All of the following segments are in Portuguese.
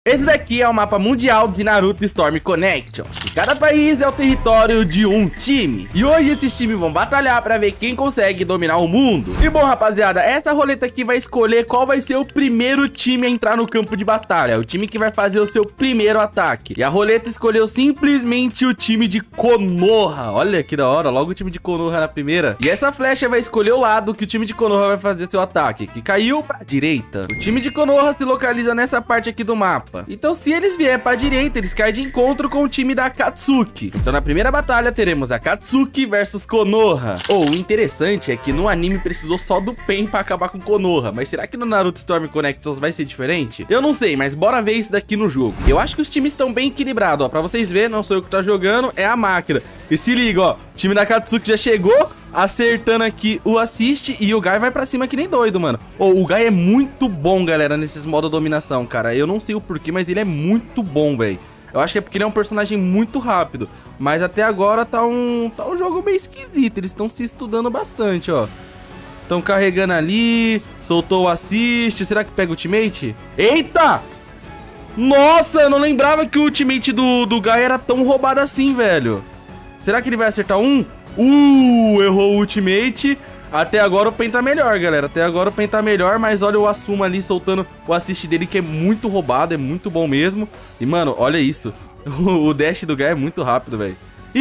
Esse daqui é o mapa mundial de Naruto Storm Connection. E cada país é o território de um time. E hoje esses times vão batalhar pra ver quem consegue dominar o mundo. E bom, rapaziada, essa roleta aqui vai escolher qual vai ser o primeiro time a entrar no campo de batalha. O time que vai fazer o seu primeiro ataque. E a roleta escolheu simplesmente o time de Konoha. Olha que da hora, logo o time de Konoha na primeira. E essa flecha vai escolher o lado que o time de Konoha vai fazer seu ataque, que caiu pra direita. O time de Konoha se localiza nessa parte aqui do mapa. Então se eles vier pra direita, eles caem de encontro com o time da Akatsuki. Então na primeira batalha teremos Akatsuki versus Konoha. O interessante é que no anime precisou só do Pen pra acabar com Konoha. Mas será que no Naruto Storm Connections vai ser diferente? Eu não sei, mas bora ver isso daqui no jogo. Eu acho que os times estão bem equilibrados, ó. Pra vocês verem, não sou eu que tá jogando, é a máquina. E se liga, ó, o time da Akatsuki já chegou acertando aqui o assist e o Guy vai pra cima que nem doido, mano. O Guy é muito bom, galera, nesses modos dominação, cara. Eu não sei o porquê, mas ele é muito bom, velho. Eu acho que é porque ele é um personagem muito rápido. Mas até agora tá um jogo meio esquisito. Eles estão se estudando bastante, ó. Estão carregando ali. Soltou o assist. Será que pega o ultimate? Eita! Nossa, eu não lembrava que o ultimate do Guy era tão roubado assim, velho. Será que ele vai acertar um? Errou o ultimate. Até agora o Pen tá melhor, galera. Até agora o Pen tá melhor, mas olha o Asuma ali soltando o assist dele, que é muito roubado, é muito bom mesmo. E, mano, olha isso. O dash do Guy é muito rápido, velho.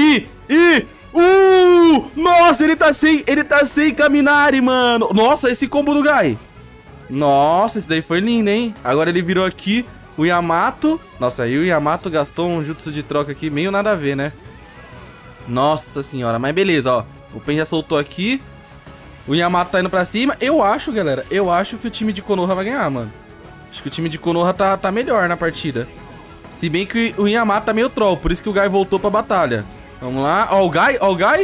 Nossa, ele tá sem Kaminari, mano. Nossa, esse combo do Guy. Nossa, esse daí foi lindo, hein? Agora ele virou aqui o Yamato. Nossa, aí o Yamato gastou um jutsu de troca aqui, meio nada a ver, né? Nossa senhora, mas beleza, ó. O Pen já soltou aqui. O Yamato tá indo pra cima. Eu acho, galera, eu acho que o time de Konoha vai ganhar, mano. Acho que o time de Konoha tá melhor na partida. Se bem que o Yamato tá meio troll, por isso que o Guy voltou pra batalha. Vamos lá, ó o Guy, ó o Guy.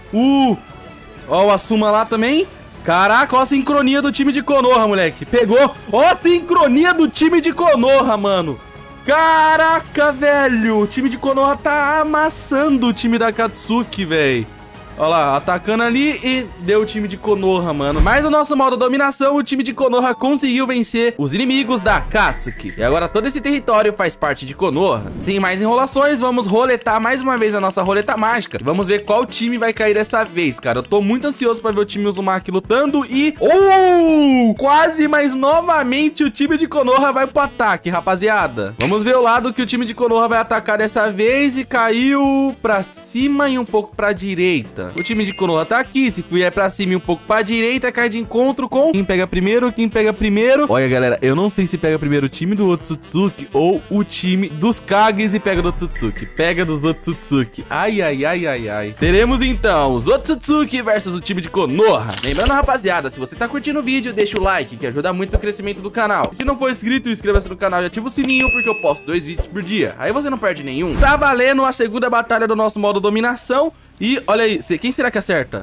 Ó o Asuma lá também. Caraca, ó a sincronia do time de Konoha, moleque. Pegou, ó a sincronia do time de Konoha, mano. Caraca, velho, o time de Konoha tá amassando o time da Akatsuki, velho. Olha lá, atacando ali e deu o time de Konoha, mano. Mas no nosso modo dominação, o time de Konoha conseguiu vencer os inimigos da Akatsuki. E agora todo esse território faz parte de Konoha. Sem mais enrolações, vamos roletar mais uma vez a nossa roleta mágica. E vamos ver qual time vai cair dessa vez, cara. Eu tô muito ansioso pra ver o time Uzumaki lutando e... quase, mas novamente o time de Konoha vai pro ataque, rapaziada. Vamos ver o lado que o time de Konoha vai atacar dessa vez e caiu pra cima e um pouco pra direita. O time de Konoha tá aqui, se vier pra cima e um pouco pra direita, cai de encontro com quem pega primeiro, Olha, galera, eu não sei se pega primeiro o time do Otsutsuki ou o time dos Kages e pega do Otsutsuki. Pega dos Otsutsuki. Ai. Teremos então os Otsutsuki versus o time de Konoha. Lembrando, rapaziada, se você tá curtindo o vídeo, deixa o like, que ajuda muito no crescimento do canal. E se não for inscrito, inscreva-se no canal e ativa o sininho, porque eu posto 2 vídeos por dia. Aí você não perde nenhum. Tá valendo a segunda batalha do nosso modo dominação. E olha aí, quem será que acerta?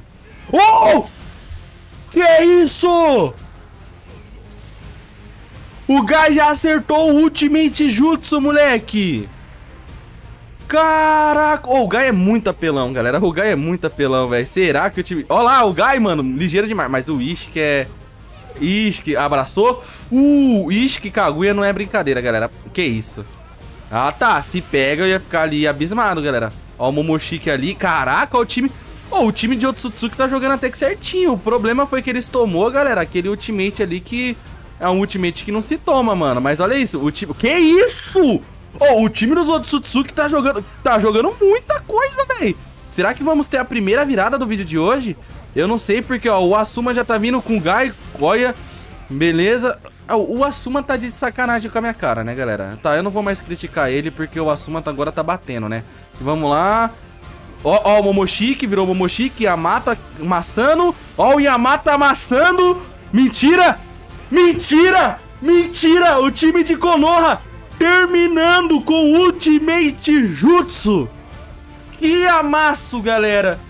Que isso? O Guy já acertou o Ultimate Jutsu, moleque. Caraca, o Guy é muito apelão, galera. O Guy é muito apelão, velho. Será que o time... Olha lá, o Guy, mano, ligeiro demais. Mas o Ishiki é... Ishiki abraçou. Ishiki Kaguya não é brincadeira, galera. Que isso? Ah, tá, se pega eu ia ficar ali abismado, galera. Ó o Momoshiki ali, caraca, o time de Otsutsuki tá jogando até que certinho. O problema foi que eles tomou, galera, aquele ultimate ali que é um ultimate que não se toma, mano. Mas olha isso, o time... Que isso? O time dos Otsutsuki tá jogando muita coisa, velho. Será que vamos ter a primeira virada do vídeo de hoje? Eu não sei, porque, ó, o Asuma já tá vindo com o Guy, olha, beleza. O Asuma tá de sacanagem com a minha cara, né, galera? Tá, eu não vou mais criticar ele, porque o Asuma agora tá batendo, né? Vamos lá. Ó o Momoshiki, virou Momoshiki. Yamato amassando. Ó o Yamato amassando. Mentira! O time de Konoha terminando com o Ultimate Jutsu. Que amasso, galera.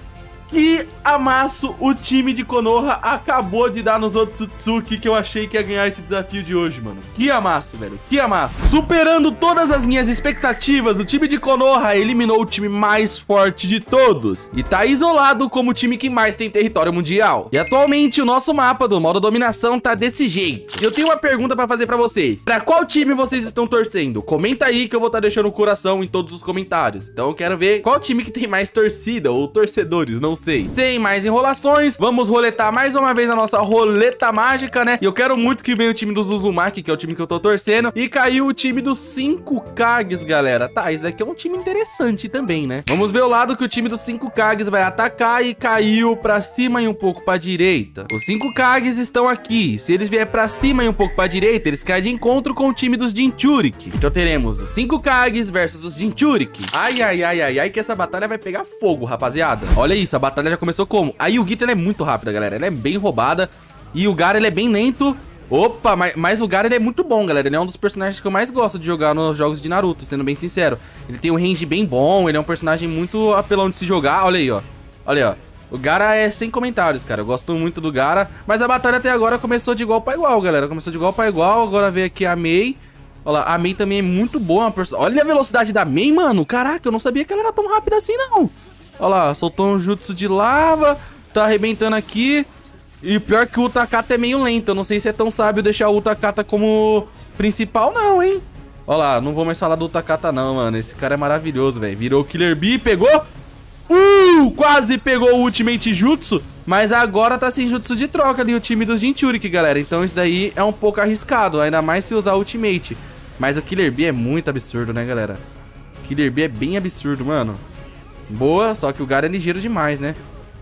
Que amasso o time de Konoha acabou de dar nos Otsutsuki, que eu achei que ia ganhar esse desafio de hoje, mano. Que amasso, velho. Que amasso. Superando todas as minhas expectativas, o time de Konoha eliminou o time mais forte de todos e tá isolado como o time que mais tem território mundial. E atualmente o nosso mapa do modo dominação tá desse jeito. E eu tenho uma pergunta pra fazer pra vocês. Pra qual time vocês estão torcendo? Comenta aí que eu vou estar deixando o coração em todos os comentários. Então eu quero ver qual time que tem mais torcida ou torcedores, não sei. Sem mais enrolações, vamos roletar mais uma vez a nossa roleta mágica, né? E eu quero muito que venha o time dos Uzumaki, que é o time que eu tô torcendo. E caiu o time dos 5 Kages, galera. Tá, isso aqui é um time interessante também, né? Vamos ver o lado que o time dos 5 Kages vai atacar e caiu pra cima e um pouco pra direita. Os 5 Kages estão aqui. Se eles vier pra cima e um pouco pra direita, eles caem de encontro com o time dos Jinchuriki. Então teremos os 5 Kages versus os Jinchuriki. Ai, ai, ai, ai, ai, que essa batalha vai pegar fogo, rapaziada. Olha isso, a batalha já começou como? A Yugita, ela é muito rápida, galera. Ela é bem roubada. E o Gaara, ele é bem lento. Opa, mas o Gaara, ele é muito bom, galera. Ele é um dos personagens que eu mais gosto de jogar nos jogos de Naruto, sendo bem sincero. Ele tem um range bem bom. Ele é um personagem muito apelão de se jogar. Olha aí, ó. Olha aí, ó. O Gaara é sem comentários, cara. Eu gosto muito do Gaara. Mas a batalha até agora começou de igual pra igual, galera. Começou de igual pra igual. Agora veio aqui a Mei. Olha lá, a Mei também é muito boa. Olha a velocidade da Mei, mano. Caraca, eu não sabia que ela era tão rápida assim, não. Olha lá, soltou um jutsu de lava. Tá arrebentando aqui. E o pior é que o Utakata é meio lento. Eu não sei se é tão sábio deixar o Utakata como principal, não, hein. Olha lá, não vou mais falar do Utakata, não, mano. Esse cara é maravilhoso, velho. Virou o Killer Bee, pegou. Quase pegou o Ultimate Jutsu. Mas agora tá sem jutsu de troca ali o time dos Jinchuriki, galera. Então isso daí é um pouco arriscado. Ainda mais se usar o Ultimate. Mas o Killer Bee é muito absurdo, né, galera? O Killer Bee é bem absurdo, mano. Boa, só que o Gaara é ligeiro demais, né?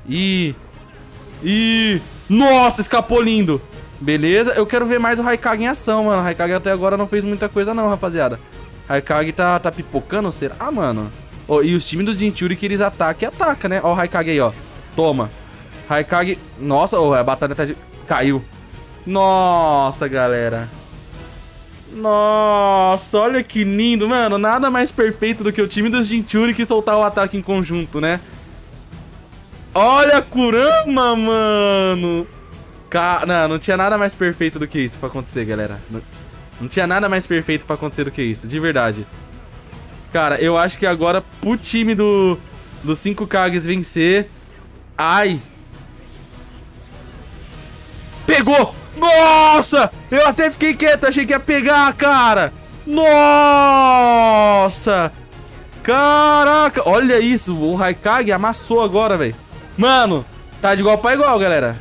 Nossa, escapou lindo. Beleza, eu quero ver mais o Haikage em ação, mano. O Haikage até agora não fez muita coisa não, rapaziada. Haikage tá pipocando, será? Ah, mano. Oh, e os times dos Jinchuriki que eles atacam e atacam, né? Ó o Haikage aí, ó. Toma. Haikage... Nossa, oh, a batalha tá de... Caiu. Nossa, galera. Nossa, olha que lindo, mano. Nada mais perfeito do que o time dos Jinchuriki soltar o ataque em conjunto, né? Olha a Kurama, mano. Não tinha nada mais perfeito do que isso pra acontecer, galera. Não tinha nada mais perfeito pra acontecer do que isso, de verdade. Cara, eu acho que agora pro time dos 5 Kages vencer... Ai. Pegou! Nossa! Eu até fiquei quieto, achei que ia pegar, cara. Nossa! Caraca! Olha isso, o Haikage amassou agora, velho. Mano, tá de igual pra igual, galera.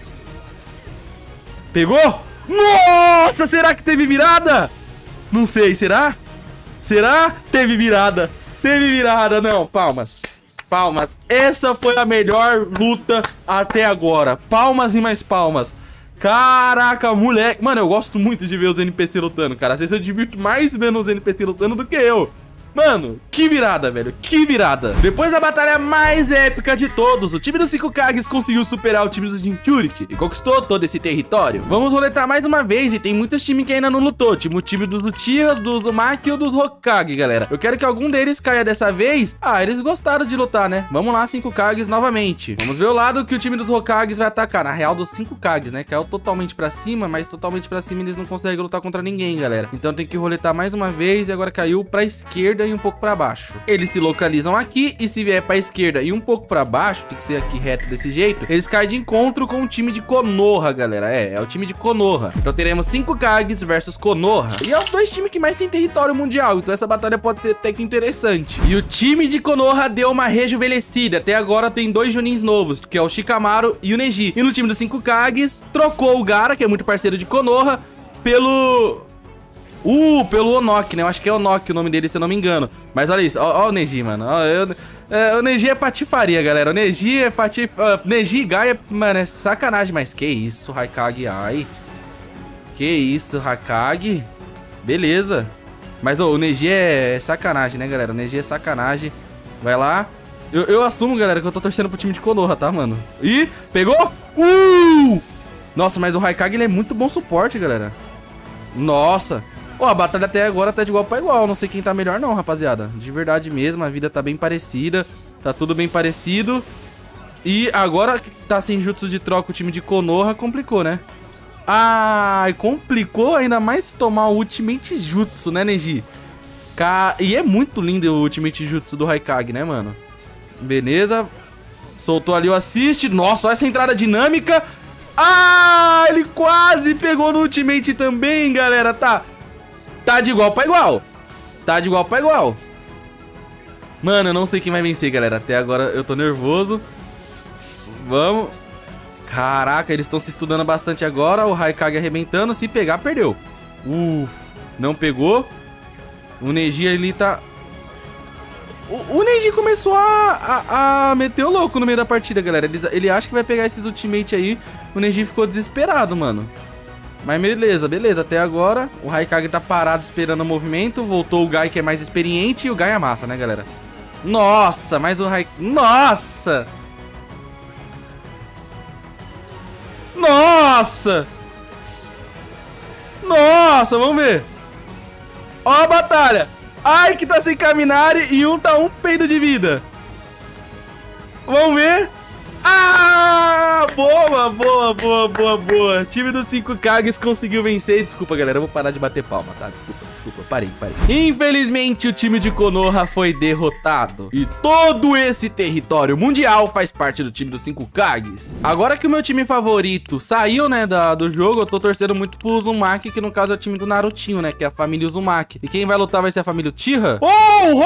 Pegou? Nossa, será que teve virada? Não sei, será? Será? Teve virada. Teve virada, não. Palmas. Palmas. Essa foi a melhor luta até agora. Palmas e mais palmas. Caraca, moleque. Mano, eu gosto muito de ver os NPC lutando, cara. Às vezes eu divirto mais vendo os NPC lutando do que eu. Mano, que virada, velho, que virada. Depois da batalha mais épica de todos, o time dos 5 Kages conseguiu superar o time dos Jinchuriki e conquistou todo esse território. Vamos roletar mais uma vez e tem muitos times que ainda não lutou, tipo o time dos Uchihas, dos Uzumaki e dos Hokage, galera. Eu quero que algum deles caia dessa vez. Ah, eles gostaram de lutar, né? Vamos lá, 5 Kages novamente. Vamos ver o lado que o time dos Hokages vai atacar. Na real, dos 5 Kages, né? Caiu totalmente pra cima, mas totalmente pra cima eles não conseguem lutar contra ninguém, galera. Então tem que roletar mais uma vez e agora caiu pra esquerda e um pouco pra baixo. Eles se localizam aqui e se vier pra esquerda e um pouco pra baixo, tem que ser aqui reto desse jeito, eles caem de encontro com o time de Konoha, galera. É o time de Konoha. Então teremos 5 Kages versus Konoha. E é os dois times que mais tem território mundial, então essa batalha pode ser até que interessante. E o time de Konoha deu uma rejuvenescida. Até agora tem 2 Junins novos, que é o Shikamaru e o Neji. E no time dos 5 Kages, trocou o Gaara, que é muito parceiro de Konoha, pelo Onoki, né? Eu acho que é Onoki o nome dele, se eu não me engano. Mas olha isso, ó o Neji, mano. O Neji é patifaria, galera. O Neji é Neji e Gaia, mano, é sacanagem. Mas que isso, Haikage, ai. Que isso, Haikage. Beleza. Mas o Neji é sacanagem, né, galera? O Neji é sacanagem. Vai lá. Eu assumo, galera, que eu tô torcendo pro time de Konoha, tá, mano? Ih, pegou? Nossa, mas o Haikage, ele é muito bom suporte, galera. Nossa. Ó, a batalha até agora tá de igual pra igual. Não sei quem tá melhor não, rapaziada. De verdade mesmo, a vida tá bem parecida. Tá tudo bem parecido. E agora que tá sem jutsu de troca o time de Konoha, complicou, né? Ai, complicou ainda mais tomar o Ultimate Jutsu, né, Neji? E é muito lindo o Ultimate Jutsu do Raikage, né, mano? Beleza. Soltou ali o assist. Nossa, olha essa entrada dinâmica. Ah, ele quase pegou no Ultimate também, galera. Tá de igual pra igual. Tá de igual pra igual. Mano, eu não sei quem vai vencer, galera. Até agora eu tô nervoso. Vamos. Caraca, eles estão se estudando bastante agora. O Raikage arrebentando. Se pegar, perdeu. Não pegou. O Neji ali tá... O Neji começou a meter o louco no meio da partida, galera. Ele acha que vai pegar esses ultimate aí. O Neji ficou desesperado, mano. Mas beleza. Até agora, o Raikage tá parado esperando o movimento. Voltou o Guy, que é mais experiente. E o Guy amassa, né, galera? Nossa, mas o Raikage... Nossa! Nossa, vamos ver. Ó a batalha. Ai, que tá sem Kaminari e um tá um peido de vida. Vamos ver. Ah, boa. Time dos 5 Kages conseguiu vencer. Desculpa, galera, eu vou parar de bater palma, tá? Desculpa. Parei. Infelizmente, o time de Konoha foi derrotado. E todo esse território mundial faz parte do time dos 5 Kages. Agora que o meu time favorito saiu, né, do jogo, eu tô torcendo muito pro Uzumaki, que no caso é o time do Narutinho, né, que é a família Uzumaki. E quem vai lutar vai ser a família Uchiha. Oh,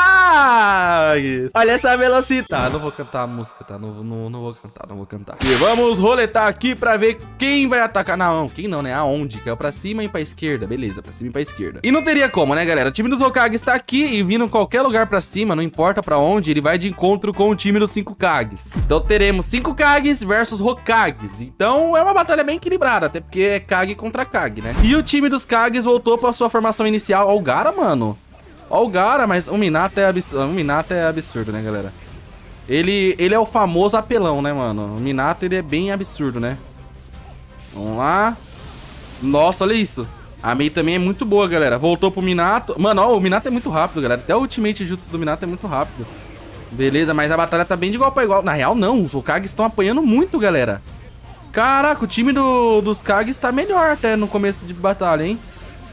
Hokage! Olha essa velocidade. Tá, não vou cantar a música, tá? Não vou cantar. E vamos roletar aqui pra ver quem vai atacar. Não, quem não, né? Aonde? Que é pra cima e pra esquerda. Beleza, pra cima e pra esquerda. E não teria como, né, galera? O time dos Hokages tá aqui e vindo em qualquer lugar pra cima, não importa pra onde, ele vai de encontro com o time dos 5 Kages. Então teremos 5 Kages versus Hokages. Então é uma batalha bem equilibrada, até porque é Kage contra Kage, né? E o time dos Kages voltou pra sua formação inicial. Ó o Gaara, mano. Ó o Gaara, mas o Minato é absurdo, né, galera? Ele é o famoso apelão, né, mano? O Minato, ele é bem absurdo, né? Vamos lá. Nossa, olha isso. A Mei também é muito boa, galera. Voltou pro Minato. Mano, ó, o Minato é muito rápido, galera. Até o Ultimate Jutsu do Minato é muito rápido. Beleza, mas a batalha tá bem de igual pra igual. Na real, não. Os Hokages estão apanhando muito, galera. Caraca, o time dos Kages tá melhor até no começo de batalha, hein?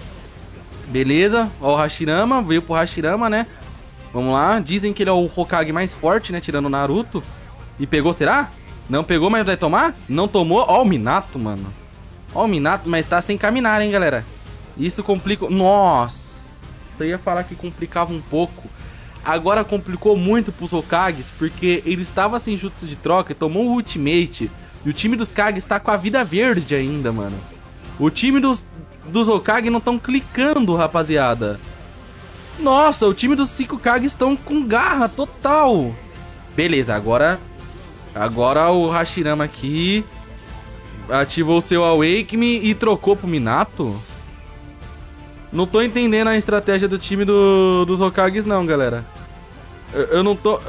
Beleza. Ó o Hashirama. Veio pro Hashirama, né? Vamos lá, dizem que ele é o Hokage mais forte, né, tirando o Naruto. E pegou, será? Não pegou, mas vai tomar? Não tomou, ó o Minato, mano. Ó o Minato, mas tá sem Kaminari, hein, galera. Isso complica... Nossa, eu ia falar que complicava um pouco. Agora complicou muito pros Hokages, porque ele estava sem jutsu de troca e tomou o Ultimate. E o time dos Kages tá com a vida verde ainda, mano. O time dos Hokage não estão clicando, rapaziada. Nossa, o time dos 5 Kages estão com garra total. Beleza, agora o Hashirama aqui ativou o seu Awake Me e trocou pro Minato. Não tô entendendo a estratégia do time dos Hokages não, galera. Eu não tô...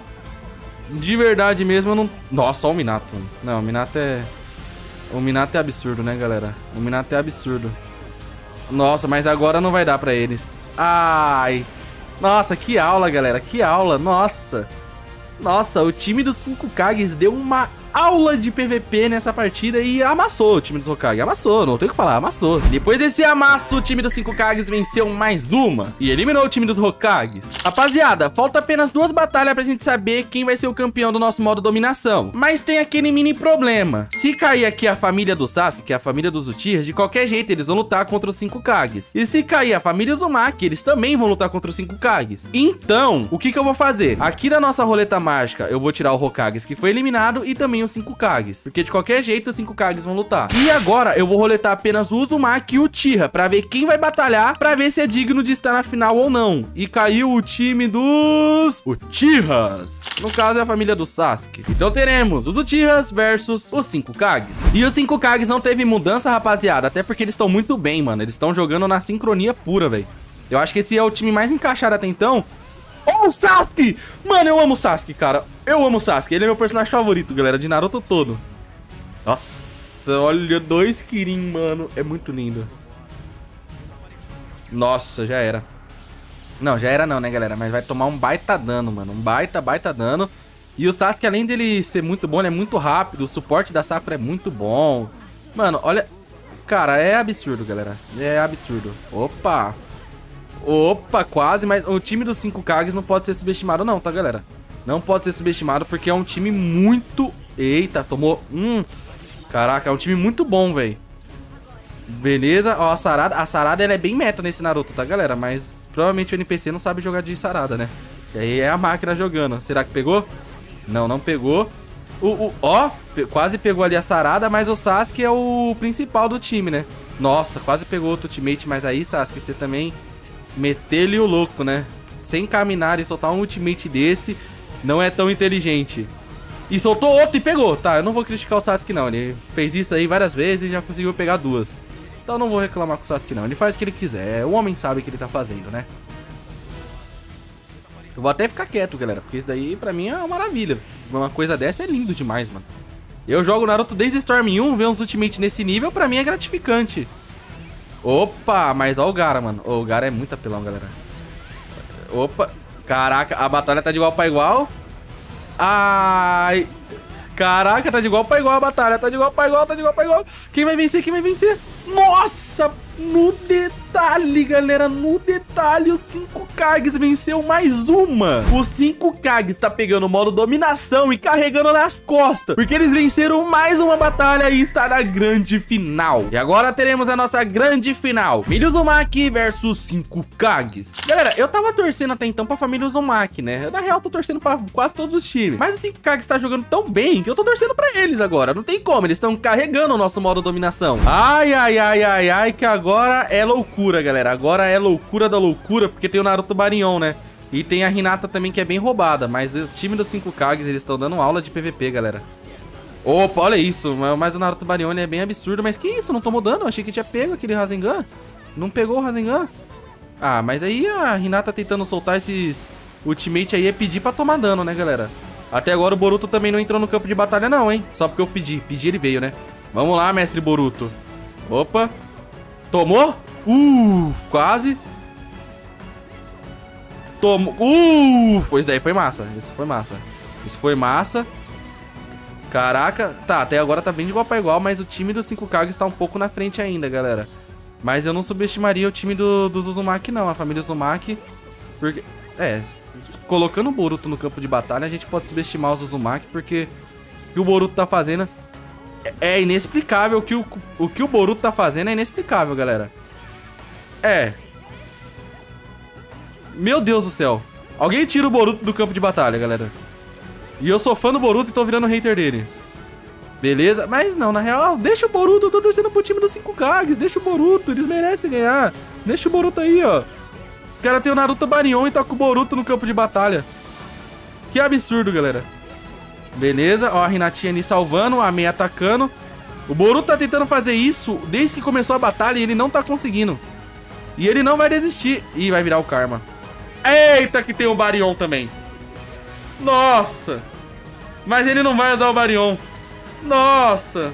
De verdade mesmo, eu não... Nossa, ó o Minato. Não, o Minato é... O Minato é absurdo, né, galera? O Minato é absurdo. Nossa, mas agora não vai dar pra eles. Ai. Nossa, que aula, galera. Que aula. Nossa. Nossa, o time dos 5 Kages deu uma aula de PVP nessa partida e amassou o time dos Hokage. Amassou, não tenho o que falar, amassou. Depois desse amasso, o time dos 5 Kages venceu mais uma e eliminou o time dos Hokages. Rapaziada, falta apenas 2 batalhas pra gente saber quem vai ser o campeão do nosso modo dominação. Mas tem aquele mini problema. Se cair aqui a família do Sasuke, que é a família dos Uchihas, de qualquer jeito eles vão lutar contra os 5 Kages. E se cair a família Uzumaki, eles também vão lutar contra os 5 Kages. Então, o que eu vou fazer? Aqui na nossa roleta mágica, eu vou tirar o Hokages que foi eliminado e também os 5 Kages, porque de qualquer jeito os 5 Kages vão lutar. E agora eu vou roletar apenas o Uzumaki e o Uchiha pra ver quem vai batalhar, pra ver se é digno de estar na final ou não. E caiu o time dos Uchihas. No caso é a família do Sasuke. Então teremos os Uchihas versus os 5 Kages. E os 5 Kages não teve mudança, rapaziada, até porque eles estão muito bem, mano. Eles estão jogando na sincronia pura, velho. Eu acho que esse é o time mais encaixado até então. Oh, o Sasuke! Mano, eu amo o Sasuke, cara. Eu amo o Sasuke. Ele é meu personagem favorito, galera, de Naruto todo. Nossa, olha, 2 Kirin, mano. É muito lindo. Nossa, já era. Não, já era não, né, galera? Mas vai tomar um baita dano, mano. Um baita dano. E o Sasuke, além dele ser muito bom, ele é muito rápido. O suporte da Sakura é muito bom. Mano, olha... Cara, é absurdo, galera. É absurdo. Opa! Opa, quase, mas o time dos 5 Kages não pode ser subestimado não, tá, galera? Não pode ser subestimado porque é um time muito... Eita, tomou... Caraca, é um time muito bom, velho. Beleza, ó, a Sarada ela é bem meta nesse Naruto, tá, galera? Mas provavelmente o NPC não sabe jogar de Sarada, né? E aí é a máquina jogando. Será que pegou? Não, não pegou. Ó, quase pegou ali a Sarada, mas o Sasuke é o principal do time, né? Nossa, quase pegou outro ultimate, mas aí, Sasuke, você também meteu-lhe o louco, né? Sem caminhar e soltar um ultimate desse, não é tão inteligente. E soltou outro e pegou. Tá, eu não vou criticar o Sasuke, não. Ele fez isso aí várias vezes e já conseguiu pegar 2. Então eu não vou reclamar com o Sasuke, não. Ele faz o que ele quiser. O homem sabe o que ele tá fazendo, né? Eu vou até ficar quieto, galera, porque isso daí pra mim é uma maravilha. Uma coisa dessa é lindo demais, mano. Eu jogo Naruto desde Storm 1, ver uns ultimate nesse nível, pra mim é gratificante. Opa, mas ó o Gaara, mano. O Gaara é muito apelão, galera. Opa, caraca, a batalha tá de igual pra igual. Ai, caraca, tá de igual pra igual a batalha. Tá de igual pra igual, tá de igual pra igual. Quem vai vencer, quem vai vencer? Nossa, no detalhe, galera, no detalhe, os 5 Kages venceu mais uma. Os 5 Kages tá pegando o modo dominação e carregando nas costas, porque eles venceram mais uma batalha e está na grande final. E agora teremos a nossa grande final, família Uzumaki versus 5 Kages. Galera, eu tava torcendo até então pra família Uzumaki, né? Na real, tô torcendo pra quase todos os times, mas os 5 Kages tá jogando tão bem que eu tô torcendo pra eles agora. Não tem como, eles estão carregando o nosso modo dominação. Ai, ai, ai, ai, ai, que agora é loucura, galera. Agora é loucura da loucura, porque tem o Naruto Baryon, né? E tem a Hinata também, que é bem roubada. Mas o time dos 5 Kages, eles estão dando aula de PVP, galera. Opa, olha isso. Mas o Naruto Baryon, ele é bem absurdo. Mas que isso? Não tomou dano? Eu achei que tinha pego aquele Rasengan. Não pegou o Rasengan? Ah, mas aí a Hinata tentando soltar esses ultimate aí é pedir pra tomar dano, né, galera? Até agora o Boruto também não entrou no campo de batalha não, hein? Só porque eu pedi. Pedi, ele veio, né? Vamos lá, mestre Boruto. Opa. Tomou? Quase. Tomou. Pois daí foi massa. Isso foi massa. Isso foi massa. Caraca. Tá, até agora tá bem de igual pra igual, mas o time dos 5 Kages tá um pouco na frente ainda, galera. Mas eu não subestimaria o time dos Uzumaki, não. A família Uzumaki. Porque... colocando o Boruto no campo de batalha, a gente pode subestimar os Uzumaki, porque o que o Boruto tá fazendo é inexplicável. O que o Boruto tá fazendo é inexplicável, galera. Meu Deus do céu. Alguém tira o Boruto do campo de batalha, galera. E eu sou fã do Boruto e tô virando hater dele. Beleza? Mas não, na real, deixa o Boruto. Eu tô torcendo pro time dos 5 Kages. Deixa o Boruto, eles merecem ganhar. Deixa o Boruto aí, ó. Os caras têm o Naruto Baryon e tá com o Boruto no campo de batalha. Que absurdo, galera. Beleza, ó, a Hinatinha ali salvando, a Mei atacando. O Boruto tá tentando fazer isso desde que começou a batalha e ele não tá conseguindo. E ele não vai desistir. Ih, vai virar o Karma. Eita, que tem o Baryon também. Nossa. Mas ele não vai usar o Baryon. Nossa.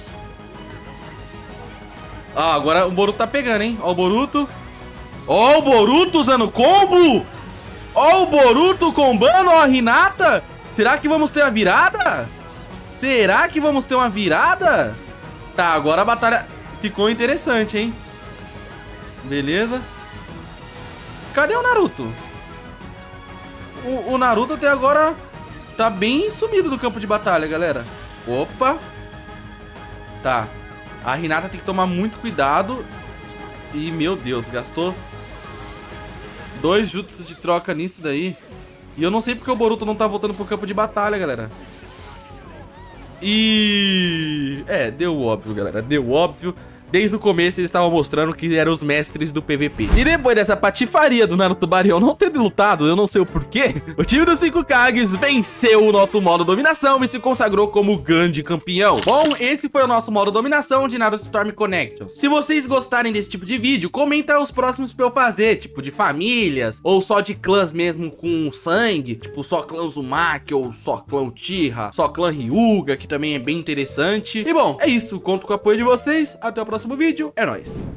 Ah, agora o Boruto tá pegando, hein. Ó o Boruto. Ó o Boruto usando combo. Ó o Boruto combando, ó a Hinata. Será que vamos ter a virada? Será que vamos ter uma virada? Tá, agora a batalha ficou interessante, hein? Beleza. Cadê o Naruto? O Naruto até agora tá bem sumido do campo de batalha, galera. Opa. Tá. A Hinata tem que tomar muito cuidado. E, meu Deus, gastou 2 jutsus de troca nisso daí. E eu não sei porque o Boruto não tá voltando pro campo de batalha, galera. E... deu óbvio, galera. Deu óbvio. Desde o começo eles estavam mostrando que eram os mestres do PVP. E depois dessa patifaria do Naruto Baryon não ter lutado, eu não sei o porquê, o time dos 5 Kages venceu o nosso modo dominação e se consagrou como grande campeão. Bom, esse foi o nosso modo dominação de Naruto Storm Connections. Se vocês gostarem desse tipo de vídeo, comenta os próximos pra eu fazer, tipo de famílias, ou só de clãs mesmo com sangue, tipo só clã Uzumaki, ou só clã Uchiha, só clã Hyuga, que também é bem interessante. E bom, é isso, conto com o apoio de vocês, até o próximo vídeo, é nóis!